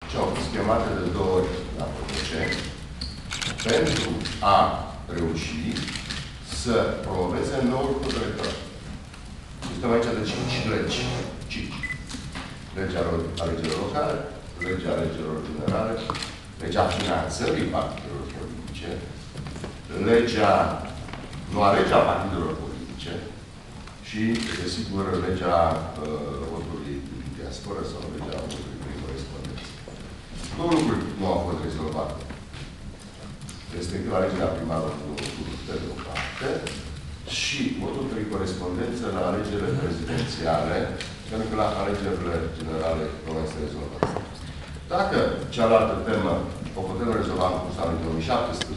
și au fost chemate de 2 ori la PPC pentru a reuși să promoveze noul cod electoral. Suntem aici de 5 legi. 5. Legea alegerilor locale, legea alegerilor generale, legea finanțării partidelor politice, noua legea partidelor politice și, desigur, legea votului din diasporă sau legea votului prin corespondență. Două lucruri nu au fost rezolvate. Respectiv alegerea primarului pe de o parte și votul prin corespondență la alegerile prezidențiale, pentru că la alegerile generale nu este rezolvat. Dacă cealaltă temă o putem rezolva în cursul anului 2017,